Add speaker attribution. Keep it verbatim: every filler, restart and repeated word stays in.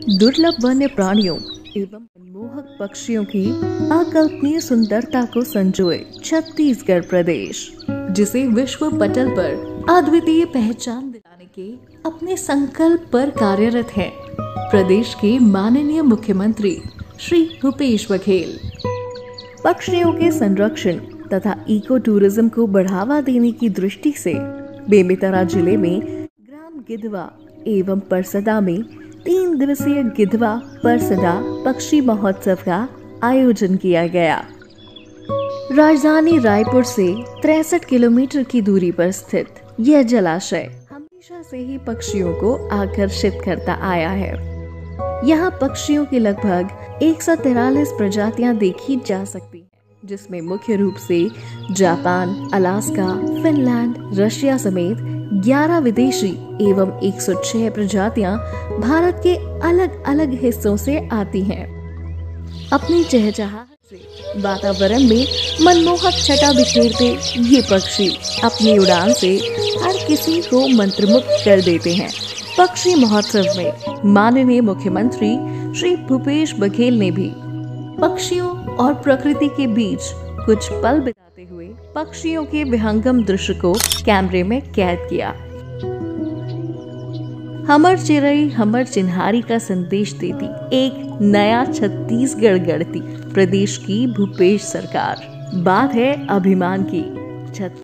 Speaker 1: दुर्लभ वन्य प्राणियों एवं मनमोहक पक्षियों की अकल्पनीय सुंदरता को संजोए छत्तीसगढ़ प्रदेश, जिसे विश्व पटल पर अद्वितीय पहचान दिलाने के अपने संकल्प पर कार्यरत है प्रदेश के माननीय मुख्यमंत्री श्री भूपेश बघेल। पक्षियों के संरक्षण तथा इको टूरिज्म को बढ़ावा देने की दृष्टि से बेमेतरा जिले में ग्राम गिधवा एवं परसदा में तीन दिवसीय गिधवा परसदा पक्षी महोत्सव का आयोजन किया गया। राजधानी रायपुर से तिरसठ किलोमीटर की दूरी पर स्थित यह जलाशय हमेशा से ही पक्षियों को आकर्षित करता आया है। यहाँ पक्षियों की लगभग एक सौ तिरालीस प्रजातियां देखी जा सकती हैं, जिसमें मुख्य रूप से जापान, अलास्का, फिनलैंड, रशिया समेत ग्यारह विदेशी एवं एक सौ छह प्रजातियां भारत के अलग अलग हिस्सों से आती हैं। अपनी चहचहाहट से वातावरण में मनमोहक छटा बिखेरते ये पक्षी अपनी उड़ान से हर किसी को मंत्रमुग्ध कर देते हैं। पक्षी महोत्सव में माननीय मुख्यमंत्री श्री भूपेश बघेल ने भी पक्षियों और प्रकृति के बीच कुछ पल बिताते हुए पक्षियों के विहंगम दृश्य को कैमरे में कैद किया। हमर चिरई हमर चिन्हारी का संदेश देती एक नया छत्तीसगढ़ गढ़ती प्रदेश की भूपेश सरकार। बात है अभिमान की।